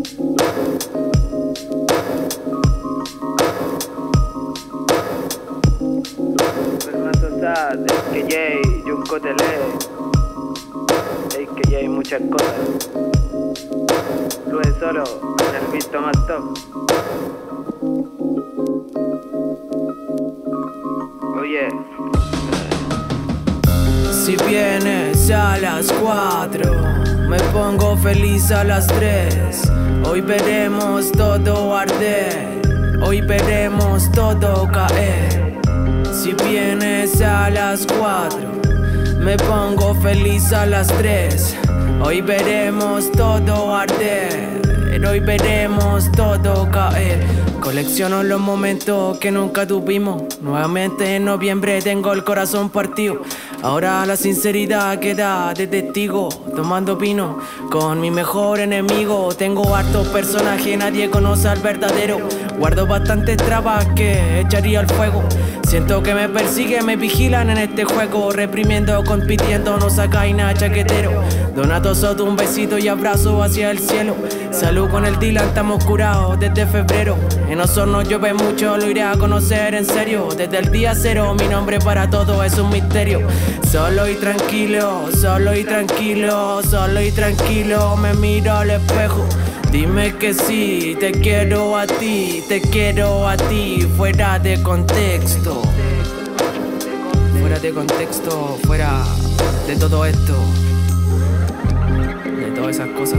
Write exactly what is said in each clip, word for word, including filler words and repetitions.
Fernando Sad, A K J, Junko Tele, A K J, muchas cosas. Luis Solo, en el visto más top. Oye. Si vienes a las cuatro, me pongo feliz a las tres. Hoy veremos todo arder, hoy veremos todo caer. Si vienes a las cuatro, me pongo feliz a las tres. Hoy veremos todo arder, hoy veremos todo caer. Colecciono los momentos que nunca tuvimos. Nuevamente en noviembre tengo el corazón partido. Ahora la sinceridad queda de testigo. Tomando vino con mi mejor enemigo. Tengo hartos personajes, nadie conoce al verdadero. Guardo bastantes trabas que echaría al fuego. Siento que me persiguen, me vigilan en este juego. Reprimiendo, compitiendo, no sacáis nada chaquetero. Donato Soto, un besito y abrazo hacia el cielo. Salud con el Dylan, estamos curados desde febrero. En Osorno llueve mucho, lo iré a conocer en serio. Desde el día cero, mi nombre para todo es un misterio. Solo y tranquilo, solo y tranquilo, solo y tranquilo, me miro al espejo. Dime que sí, te quiero a ti, te quiero a ti, fuera de contexto. Fuera de contexto, fuera de todo esto, de todas esas cosas.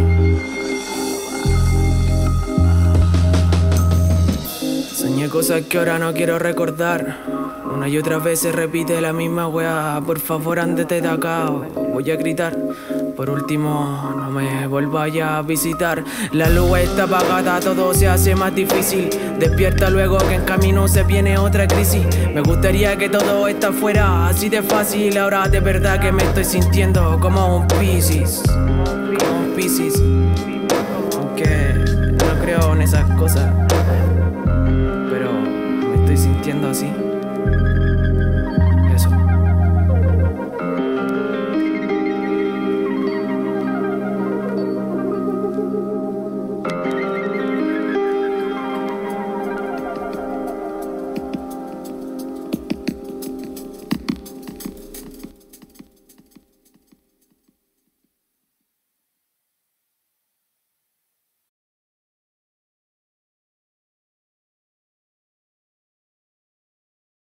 Soñé cosas que ahora no quiero recordar. Una y otra vez se repite la misma weá. Por favor, ándete de acá, voy a gritar. Por último, no me volváis a visitar. La luz está apagada, todo se hace más difícil. Despierta luego que en camino se viene otra crisis. Me gustaría que todo esto fuera así de fácil. Ahora de verdad que me estoy sintiendo como un Piscis. Como un Piscis. Aunque no creo en esas cosas, pero me estoy sintiendo así.